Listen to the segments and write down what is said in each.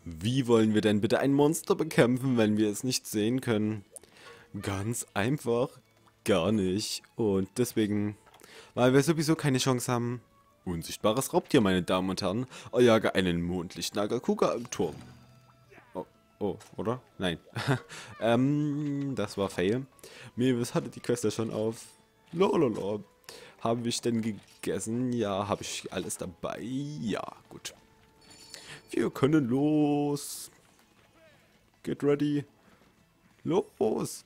Wie wollen wir denn bitte ein Monster bekämpfen, wenn wir es nicht sehen können? Ganz einfach, gar nicht. Und deswegen, weil wir sowieso keine Chance haben, unsichtbares Raubtier, meine Damen und Herren, erjage einen Mondlicht-Nagakuga im Turm. Oh, oh, oder? Nein. Das war Fail. Mewis hatte die Quest ja schon auf. Lololol. Habe ich denn gegessen? Ja, habe ich alles dabei? Ja, gut. Wir können los. Get ready. Los.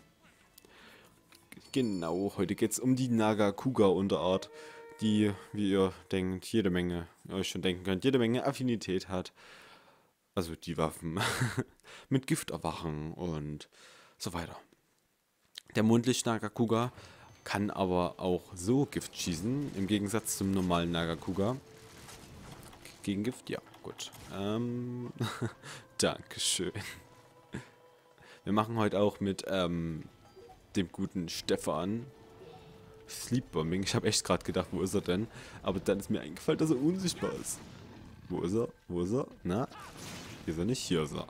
Genau, heute geht es um die Nagakuga-Unterart, die, wie ihr denkt, euch schon denken könnt, jede Menge Affinität hat. Also die Waffen mit Gift erwachen und so weiter. Der Mondlicht-Nagakuga kann aber auch so Gift schießen, im Gegensatz zum normalen Nagakuga. Gegen Gift? Ja, gut. Dankeschön. Wir machen heute auch mit dem guten Stefan Sleepbombing. Ich habe echt gerade gedacht, wo ist er denn? Aber dann ist mir eingefallen, dass er unsichtbar ist. Wo ist er? Wo ist er? Na? Hier ist er nicht, hier ist er.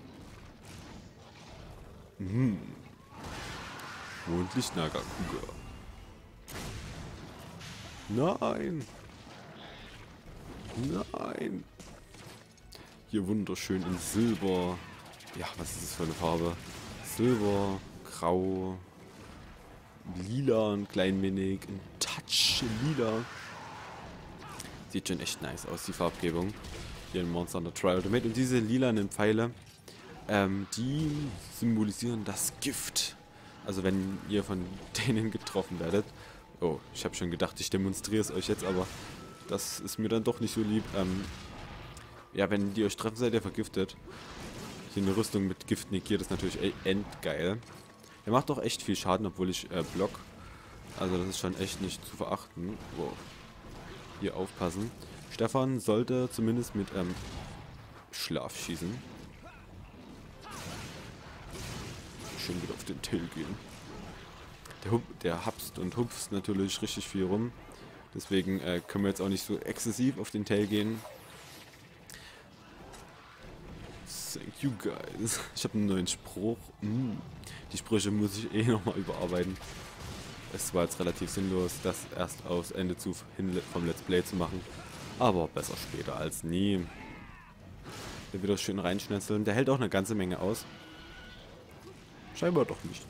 Mondlicht Nagakuga. Nein! Nein! Hier wunderschön in Silber. Ja, was ist das für eine Farbe? Silber, Grau, Lila, ein klein wenig, ein Touch lila. Sieht schon echt nice aus, die Farbgebung. Hier in Monster Hunter Tri Ultimate. Und diese lilanen Pfeile, die symbolisieren das Gift. Also wenn ihr von denen getroffen werdet. Oh, ich habe schon gedacht, ich demonstriere es euch jetzt, aber das ist mir dann doch nicht so lieb. Ja, wenn die euch treffen, seid ihr vergiftet. Hier eine Rüstung mit Gift negiert ist natürlich endgeil. Er macht doch echt viel Schaden, obwohl ich block. Also das ist schon echt nicht zu verachten. Wow. Hier aufpassen. Stefan sollte zumindest mit Schlaf schießen. Schön wieder auf den Tail gehen. Der hapst und hupft natürlich richtig viel rum. Deswegen können wir jetzt auch nicht so exzessiv auf den Tail gehen. Thank you guys. Ich habe einen neuen Spruch. Die Sprüche muss ich nochmal überarbeiten. Es war jetzt relativ sinnlos, das erst aufs Ende vom Let's Play zu machen. Aber besser später als nie. Der wird das schön reinschnetzeln. Der hält auch eine ganze Menge aus. Scheinbar doch nicht.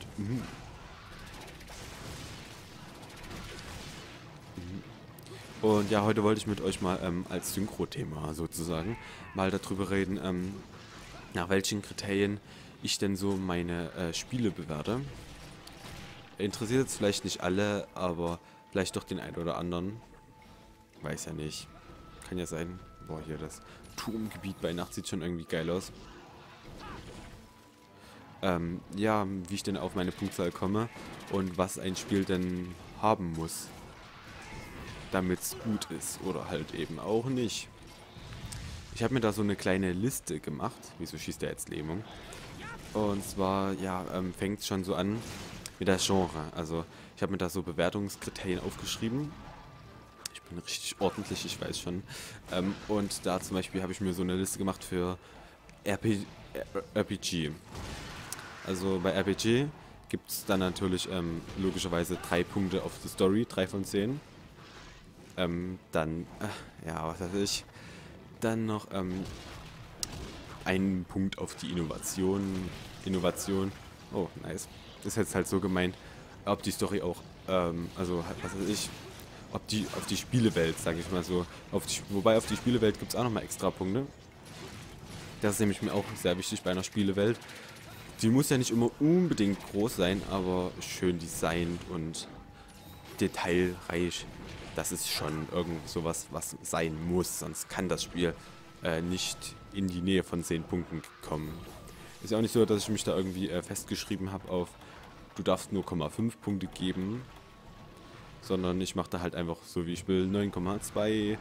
Und ja, heute wollte ich mit euch mal als Synchro-Thema sozusagen mal darüber reden, nach welchen Kriterien ich denn so meine Spiele bewerte. Interessiert jetzt vielleicht nicht alle, aber vielleicht doch den einen oder anderen. Weiß ja nicht. Kann ja sein. Boah, hier das Turmgebiet bei Nacht sieht schon irgendwie geil aus. Ja, wie ich denn auf meine Punktzahl komme und was ein Spiel denn haben muss, damit es gut ist oder halt eben auch nicht. Ich habe mir da so eine kleine Liste gemacht. Wieso schießt der jetzt Lähmung? Und zwar, ja, fängt es schon so an mit der Genre. Also ich habe mir da so Bewertungskriterien aufgeschrieben. Ich bin richtig ordentlich, ich weiß schon. Und da zum Beispiel habe ich mir so eine Liste gemacht für RPG. Also bei RPG gibt es dann natürlich logischerweise 3 Punkte auf die Story, 3 von 10. Dann, ja, was weiß ich, dann noch einen Punkt auf die Innovation. Oh, nice. Das ist jetzt halt so gemeint, ob die Story auch, also, was weiß ich, auf die Spielewelt, sage ich mal so. Wobei auf die Spielewelt gibt es auch nochmal extra Punkte. Das ist nämlich mir auch sehr wichtig bei einer Spielewelt. Die muss ja nicht immer unbedingt groß sein, aber schön designt und detailreich. Das ist schon irgend sowas, was sein muss, sonst kann das Spiel nicht in die Nähe von 10 Punkten kommen. Ist ja auch nicht so, dass ich mich da irgendwie festgeschrieben habe auf, du darfst nur 0,5 Punkte geben, sondern ich mache da halt einfach so wie ich will, 9,2,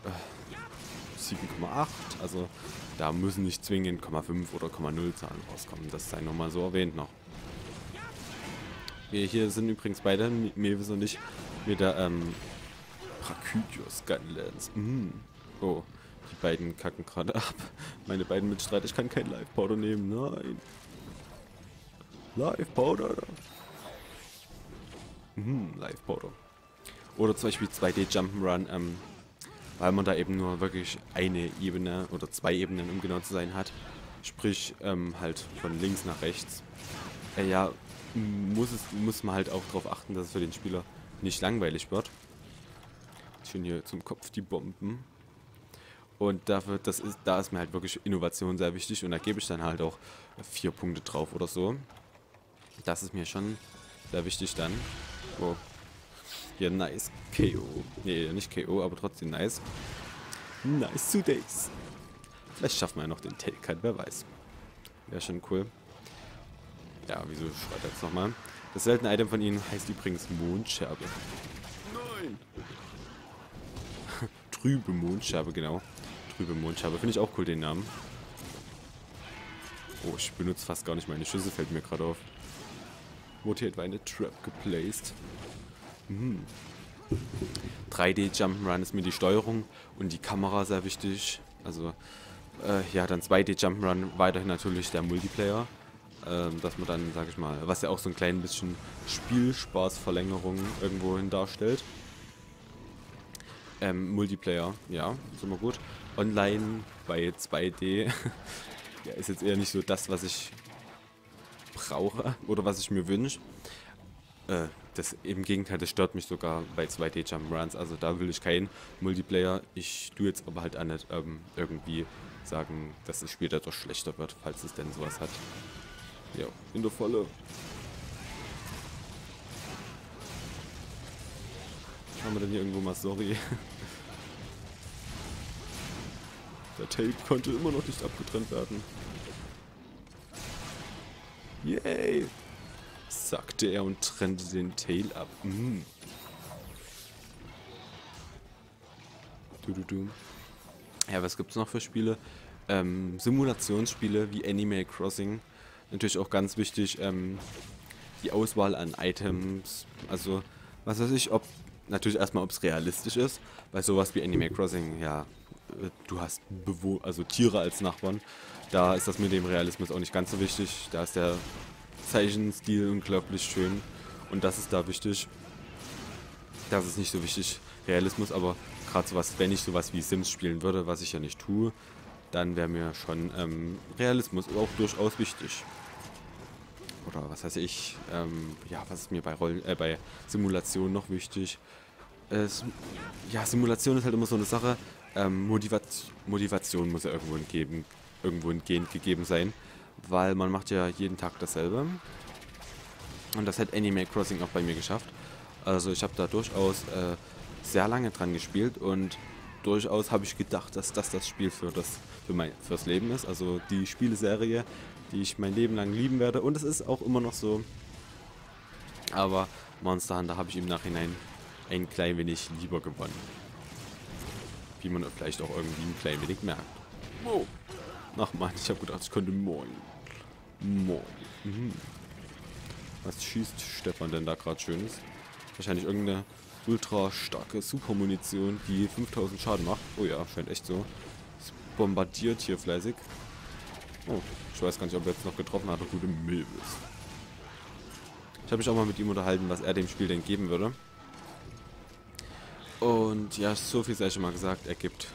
7,8, also da müssen nicht zwingend 0,5 oder 0,0 Zahlen rauskommen, das sei nochmal so erwähnt noch. Wir hier sind übrigens beide, Mewis und ich, mit der Prakydios Gunlands. Oh, Die beiden kacken gerade ab. Meine beiden Mitstreiter. Ich kann keinen Life Powder nehmen. Nein. Life Powder. Life Powder. Oder zum Beispiel 2D Jump'n'Run, weil man da eben nur wirklich eine Ebene oder 2 Ebenen, um genau zu sein, hat. Sprich, halt von links nach rechts. Ja, muss man halt auch darauf achten, dass es für den Spieler nicht langweilig wird. Schön hier zum Kopf die Bomben. Und da ist mir halt wirklich Innovation sehr wichtig und da gebe ich dann halt auch 4 Punkte drauf oder so. Das ist mir schon sehr wichtig dann. Oh. Hier, nice. KO. Nee, nicht KO, aber trotzdem nice. Nice 2 Days. Vielleicht schaffen wir ja noch den Tailcut, wer weiß. Wäre schon cool. Ja, wieso schreit er jetzt nochmal? Das seltene Item von ihnen heißt übrigens Mondscherbe. Nein! Trübe Mondscherbe, genau. Trübe Mondscherbe. Finde ich auch cool, den Namen. Oh, ich benutze fast gar nicht meine Schüsse, fällt mir gerade auf. Wurde hier etwa eine Trap geplaced. 3D Jump'n'Run ist mir die Steuerung und die Kamera sehr wichtig. Also, ja, dann 2D Jump'n'Run, weiterhin natürlich der Multiplayer. Dass man dann, sag ich mal, was ja auch so ein klein bisschen Spielspaßverlängerung irgendwohin darstellt. Multiplayer, ja, ist immer gut. Online bei 2D ja, ist jetzt eher nicht so das, was ich brauche oder was ich mir wünsche. Das im Gegenteil, das stört mich sogar bei 2D Jump'n'Runs. Also da will ich keinen Multiplayer. Ich tue jetzt aber halt auch nicht irgendwie sagen, dass das Spiel dadurch schlechter wird, falls es denn sowas hat. Ja, in der Falle. Haben wir denn hier irgendwo mal sorry? Der Tape konnte immer noch nicht abgetrennt werden. Yay! Sagte er und trennte den Tail ab. Ja, was gibt's noch für Spiele? Simulationsspiele wie Animal Crossing. Natürlich auch ganz wichtig, die Auswahl an Items. Also, was weiß ich, natürlich erstmal, ob es realistisch ist. Bei sowas wie Animal Crossing, ja, du hast also Tiere als Nachbarn. Da ist das mit dem Realismus auch nicht ganz so wichtig. Da ist der Zeichenstil unglaublich schön und das ist da wichtig. Das ist nicht so wichtig, Realismus, aber gerade sowas, wenn ich sowas wie Sims spielen würde, was ich ja nicht tue, dann wäre mir schon Realismus auch durchaus wichtig. Oder was weiß ich, ja, was ist mir bei Simulation noch wichtig? Ja, Simulation ist halt immer so eine Sache, Motivation muss ja irgendwo gegeben sein, weil man macht ja jeden Tag dasselbe. Und das hat Animal Crossing auch bei mir geschafft. Also ich habe da durchaus sehr lange dran gespielt und durchaus habe ich gedacht, dass das Spiel fürs Leben ist. Also die Spieleserie, die ich mein Leben lang lieben werde. Und es ist auch immer noch so. Aber Monster Hunter habe ich im Nachhinein ein klein wenig lieber gewonnen. Wie man vielleicht auch irgendwie ein klein wenig merkt. Oh. Ach man, ich habe gedacht, ich könnte moin. Was schießt Stefan denn da gerade Schönes? Wahrscheinlich irgendeine ultra starke Supermunition, die 5000 Schaden macht. Oh ja, scheint echt so. Es bombardiert hier fleißig. Oh, ich weiß gar nicht, ob er jetzt noch getroffen hat. Gute Milbes. Ich habe mich auch mal mit ihm unterhalten, was er dem Spiel denn geben würde. Und ja, so viel sei schon mal gesagt. Er gibt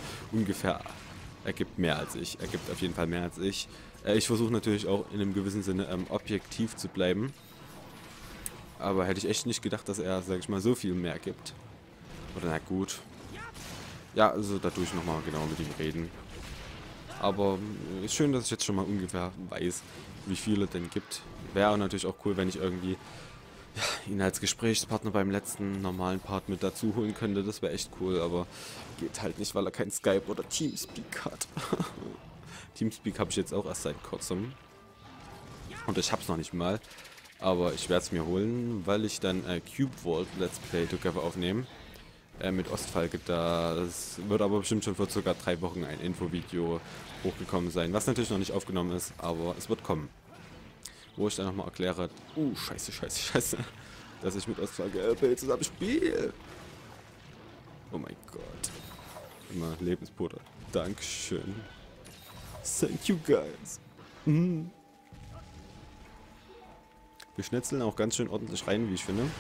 er gibt mehr als ich. Er gibt auf jeden Fall mehr als ich. Ich versuche natürlich auch in einem gewissen Sinne objektiv zu bleiben. Aber hätte ich echt nicht gedacht, dass er, sag ich mal, so viel mehr gibt. Oder na gut. Ja, also da tue ich nochmal genau mit ihm reden. Aber ist schön, dass ich jetzt schon mal ungefähr weiß, wie viel es denn gibt. Wäre natürlich auch cool, wenn ich irgendwie ihn als Gesprächspartner beim letzten normalen Part mit dazu holen könnte. Das wäre echt cool, aber geht halt nicht, weil er kein Skype oder Teamspeak hat. Teamspeak habe ich jetzt auch erst seit kurzem. Und ich hab's noch nicht mal. Aber ich werde es mir holen, weil ich dann Cube Vault Let's Play Together aufnehme. Mit Ostfalke. Das wird aber bestimmt schon vor ca. 3 Wochen ein Infovideo hochgekommen sein. Was natürlich noch nicht aufgenommen ist, aber es wird kommen. Wo ich dann nochmal erkläre, scheiße, dass ich mit Ostfalke LP zusammen spiele. Oh mein Gott. Immer Lebenspuder. Dankeschön. Thank you, guys. Mhm. Wir schnetzeln auch ganz schön ordentlich rein, wie ich finde.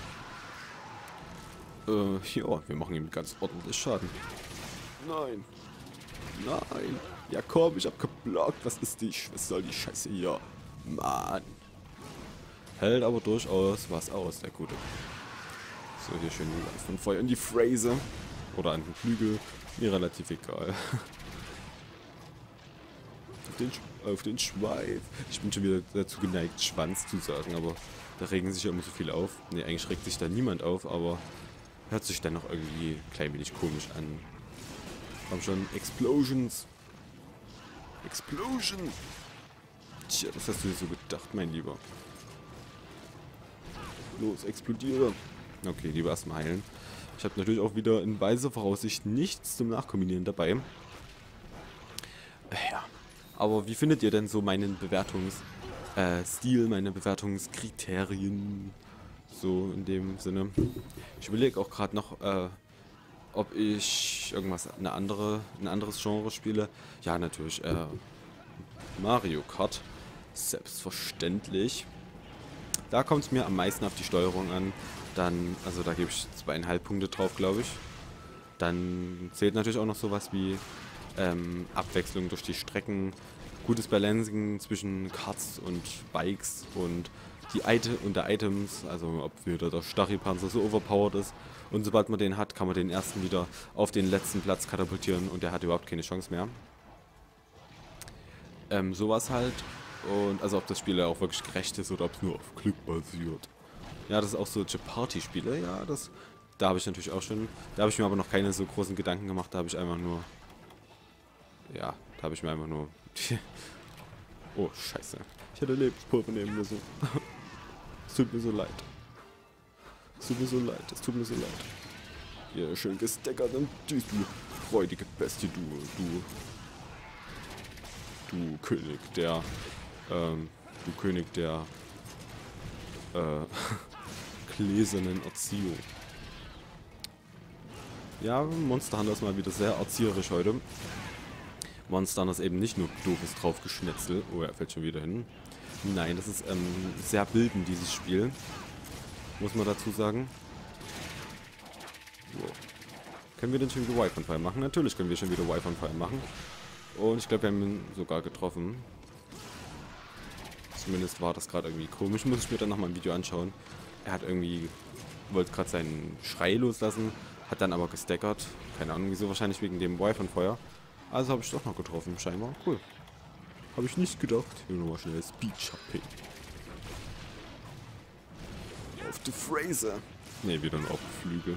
Ja, wir machen ihm ganz ordentlich Schaden. Nein. Nein. Jakob, ich hab geblockt. Was soll die Scheiße hier? Mann. Hält aber durchaus was aus, der Gute. So, hier schön von Feuer in die Phrase. Oder an den Flügel. Mir relativ egal. Auf den Schweif. Ich bin schon wieder dazu geneigt, Schwanz zu sagen, aber da regen sich ja immer so viele auf. Ne, eigentlich regt sich da niemand auf, aber hört sich dann noch irgendwie ein klein wenig komisch an. Haben schon Explosions. Explosion! Tja, das hast du dir so gedacht, mein Lieber. Los, explodiere. Okay, lieber erstmal heilen. Ich habe natürlich auch wieder in weiser Voraussicht nichts zum Nachkombinieren dabei. Ja. Aber wie findet ihr denn so meinen Bewertungsstil, meine Bewertungskriterien? So in dem Sinne. Ich überlege auch gerade noch, ob ich ein anderes Genre spiele. Ja, natürlich, Mario Kart. Selbstverständlich. Da kommt es mir am meisten auf die Steuerung an. Dann, also da gebe ich 2,5 Punkte drauf, glaube ich. Dann zählt natürlich auch noch sowas wie Abwechslung durch die Strecken, gutes Balancing zwischen Karts und Bikes und der Items, also ob wieder der Stachypanzer so overpowered ist. Und sobald man den hat, kann man den ersten wieder auf den letzten Platz katapultieren und der hat überhaupt keine Chance mehr. Sowas halt. Und also ob das Spiel auch wirklich gerecht ist oder ob es nur auf Glück basiert. Ja, das ist auch so Party-Spiele, ja, da habe ich natürlich auch schon, da habe ich mir aber noch keine so großen Gedanken gemacht, da habe ich einfach nur, ja, da habe ich mir einfach nur, oh, scheiße, ich hätte Lebenspulver nehmen müssen. Es tut mir so leid. Es tut mir so leid, es tut mir so leid. Ja, schön gesteckert und du freudige Bestie, du König der gläsernen Erziehung. Ja, Monster Hunter ist mal wieder sehr erzieherisch heute. Monster Hunter ist eben nicht nur doofes Draufgeschnetzel. Oh, er fällt schon wieder hin. Nein, das ist sehr bildend, dieses Spiel. Muss man dazu sagen. So. Können wir denn schon wieder Wife on Fire machen? Natürlich können wir schon wieder Wife on Fire machen. Und ich glaube, wir haben ihn sogar getroffen. Zumindest war das gerade irgendwie komisch. Muss ich mir dann nochmal ein Video anschauen. Er hat irgendwie, wollte gerade seinen Schrei loslassen, hat dann aber gestackert. Keine Ahnung wieso, wahrscheinlich wegen dem Wife on Fire. Also habe ich doch noch getroffen, scheinbar. Cool. Habe ich nicht gedacht. Hier nochmal schnell Speed Shopping. Auf die Phrase. Ne, wieder ein Flügel.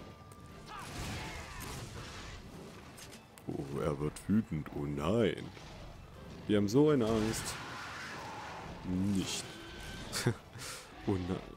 Oh, er wird wütend. Oh nein. Wir haben so eine Angst. Nicht. Oh nein.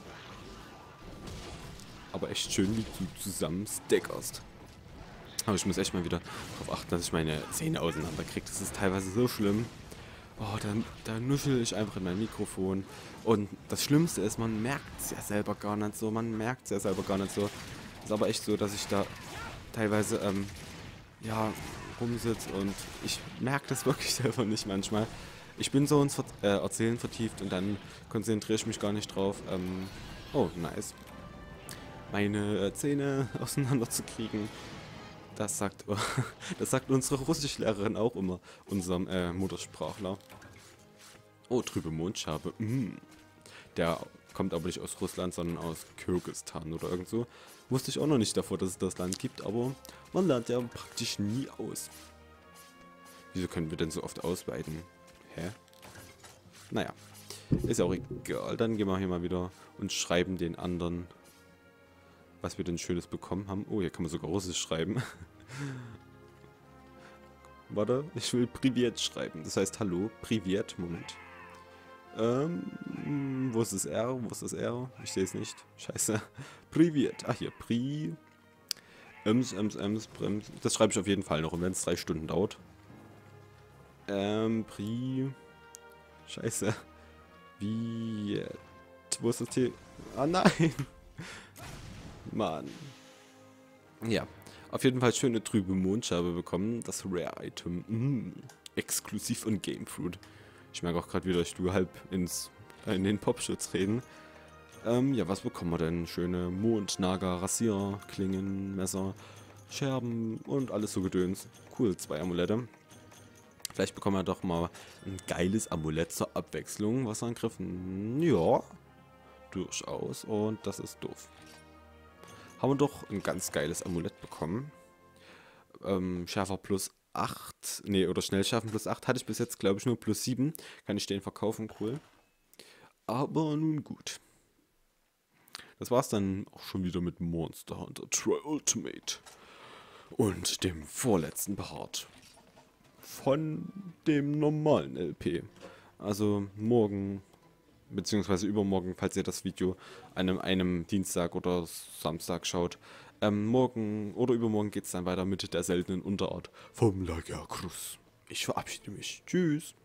Aber echt schön, wie du zusammen stackerst. Aber ich muss echt mal wieder darauf achten, dass ich meine Zähne auseinanderkriege. Das ist teilweise so schlimm. Oh, da nuschel ich einfach in mein Mikrofon. Und das Schlimmste ist, man merkt es ja selber gar nicht so. Ist aber echt so, dass ich da teilweise, ja, rumsitze und ich merke das wirklich selber nicht manchmal. Ich bin so ins Erzählen vertieft und dann konzentriere ich mich gar nicht drauf. Oh, nice. Meine Zähne auseinanderzukriegen. Das sagt unsere Russischlehrerin auch immer, unserem Muttersprachler. Oh, trübe Mondschabe. Der kommt aber nicht aus Russland, sondern aus Kirgisistan oder irgend so. Wusste ich auch noch nicht davor, dass es das Land gibt, aber man lernt ja praktisch nie aus. Wieso können wir denn so oft ausweiten? Hä? Naja, ist auch egal. Dann gehen wir hier mal wieder und schreiben den anderen, was wir denn Schönes bekommen haben. Oh, hier kann man sogar Russisch schreiben. Warte, ich will Privet schreiben. Das heißt Hallo, Privet. Moment. Wo ist das R? Wo ist das R? Ich sehe es nicht. Scheiße. Privet. Ach hier, Brems. Das schreibe ich auf jeden Fall noch. Und wenn es 3 Stunden dauert. Scheiße. Wo ist das hier? Ah nein. Mann. Ja. Auf jeden Fall schöne trübe Mondscherbe bekommen. Das Rare-Item. Exklusiv und Gamefruit. Ich merke auch gerade wieder, ich tue halb in den Popschutz reden. Ja, was bekommen wir denn? Schöne Mondnager, Rasierer, Klingen, Messer, Scherben und alles so Gedöns. Cool, 2 Amulette. Vielleicht bekommen wir doch mal ein geiles Amulett zur Abwechslung. Wasserangriffen, ja, durchaus. Und das ist doof. Haben wir doch ein ganz geiles Amulett bekommen. Schärfer plus 8, nee, oder Schnellschärfen plus 8 hatte ich bis jetzt, glaube ich, nur plus 7. Kann ich den verkaufen, cool. Aber nun gut. Das war's dann auch schon wieder mit Monster Hunter Tri-Ultimate. Und dem vorletzten Part von dem normalen LP. Also morgen, beziehungsweise übermorgen, falls ihr das Video an einem Dienstag oder Samstag schaut. Morgen oder übermorgen geht es dann weiter mit der seltenen Unterart vom Lagerkrus. Ich verabschiede mich. Tschüss.